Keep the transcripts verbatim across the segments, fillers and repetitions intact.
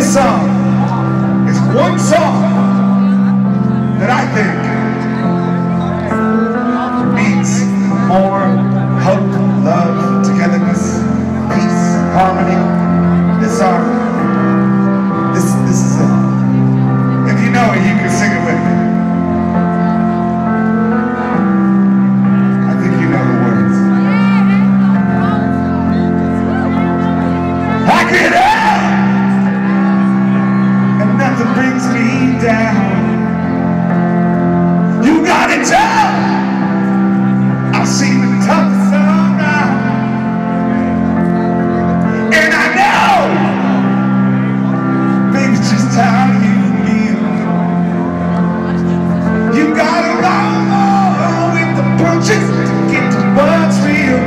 This song is one song that I think means more hope, love, togetherness, peace, harmony. This song, this, this is it. If you know it, you can sing it with me. I think you know the words. Pack it up! And nothing brings me down. You got it down. I've seen the toughest around. And I know, baby, just how you feel. You gotta roll with the punches to get to what's real.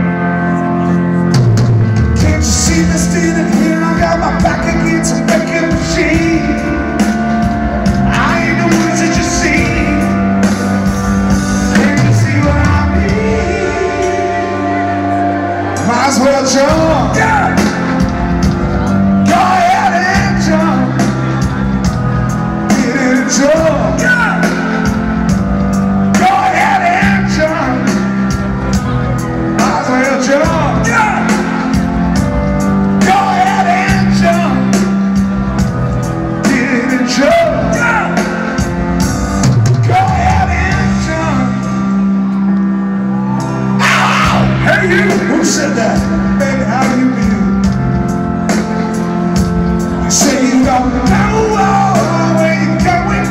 Can't you see me standing here? I got my back against a wrecking machine. I ain't the ones that you see. Can't you see what I mean? Might as well jump. Yeah. Go ahead and jump. Get in and jump. Yeah. Go ahead and jump. Might as well jump. Yeah. Go ahead and jump. Get in and jump. Yeah. Go ahead and jump. Ow! Hey you! Who said that? Baby, how do you feel? You say you don't know where you're going.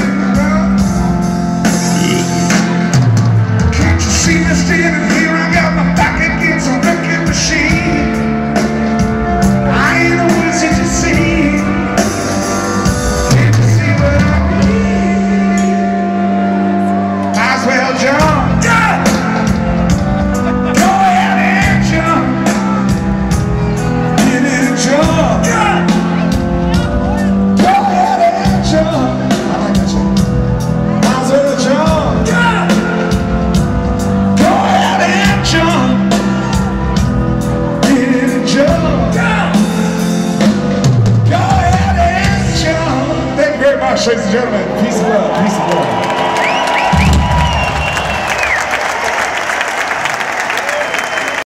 Can't you see me standing here? I got my back against a wrecking machine. I ain't the ones that you see. Can't you see what I mean? Might as well jump. Yeah! Go ahead and jump. Get in and jump. Yeah! Go ahead and jump. I like that jump. Might as well jump. Yeah! Go ahead and jump. Get in and jump. Yeah! Go ahead and jump. Thank you very much, ladies and gentlemen. Peace and love. Peace and love.